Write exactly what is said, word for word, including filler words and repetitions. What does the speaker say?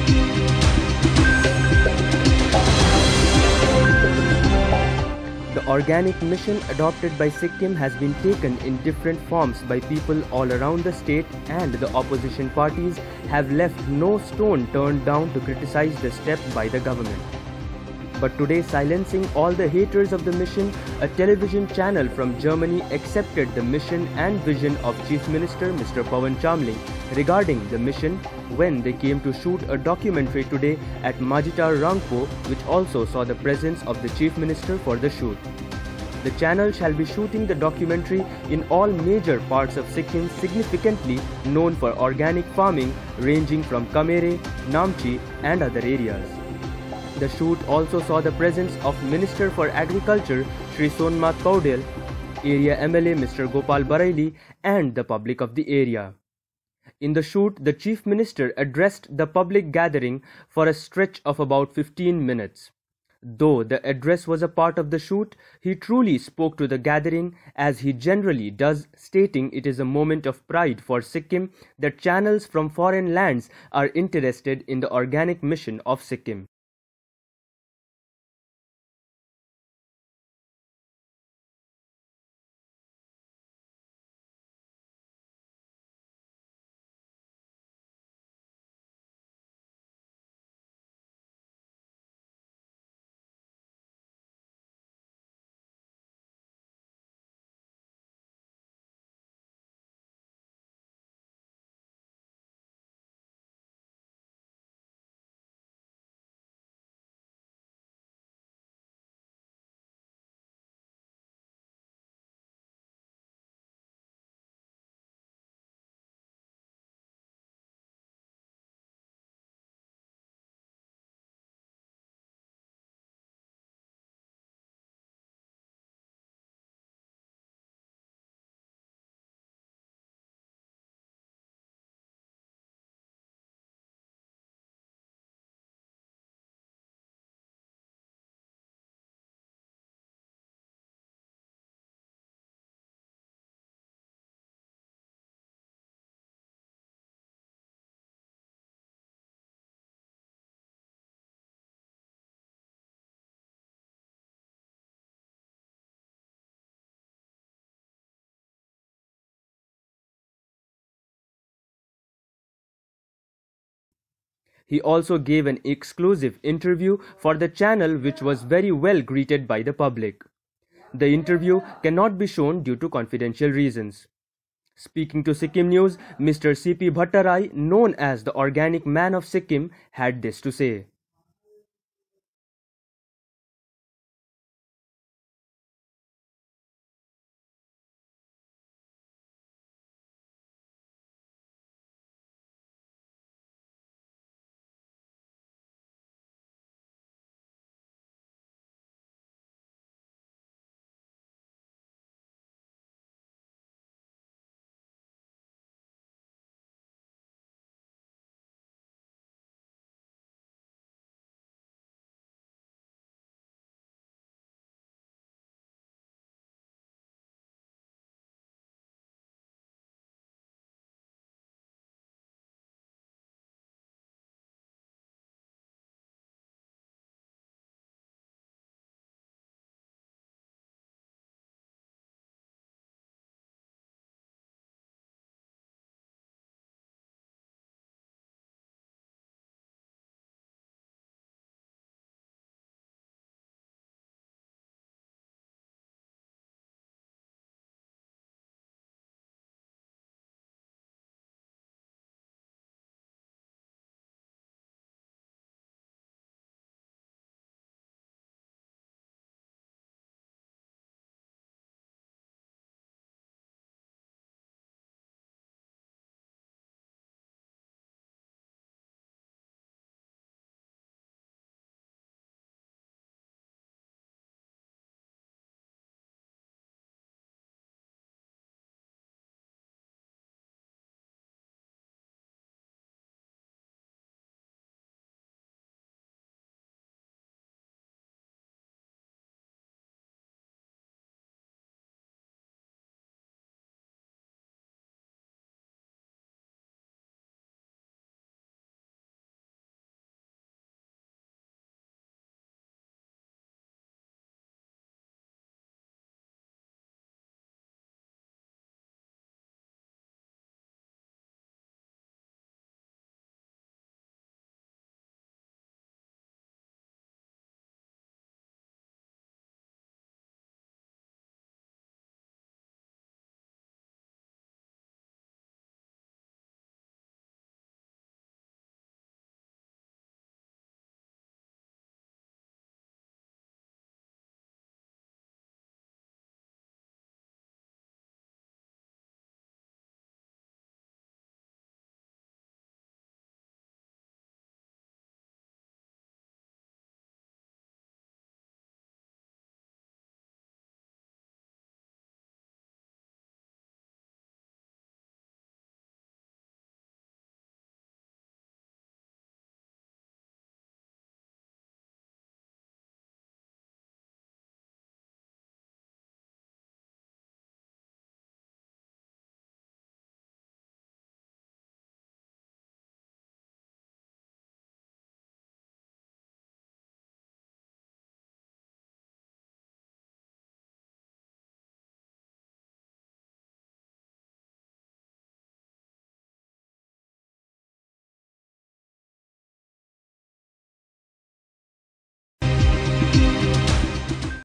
The organic mission adopted by Sikkim has been taken in different forms by people all around the state, and the opposition parties have left no stone turned down to criticize the step by the government. But today, silencing all the haters of the mission, a television channel from Germany accepted the mission and vision of Chief Minister Mister Pawan Chamling regarding the mission when they came to shoot a documentary today at Majhitar, Rangpo, which also saw the presence of the Chief Minister for the shoot. The channel shall be shooting the documentary in all major parts of Sikkim significantly known for organic farming ranging from Kamerey, Namchi and other areas. The shoot also saw the presence of Minister for Agriculture Shri Somnath Poudyal, area M L A Mister Gopal Baraily and the public of the area. In the shoot, the Chief Minister addressed the public gathering for a stretch of about fifteen minutes. Though the address was a part of the shoot, he truly spoke to the gathering as he generally does, stating it is a moment of pride for Sikkim that channels from foreign lands are interested in the organic mission of Sikkim. He also gave an exclusive interview for the channel which was very well greeted by the public. The interview cannot be shown due to confidential reasons. Speaking to Sikkim News, Mister C P Bhattarai, known as the Organic Man of Sikkim, had this to say.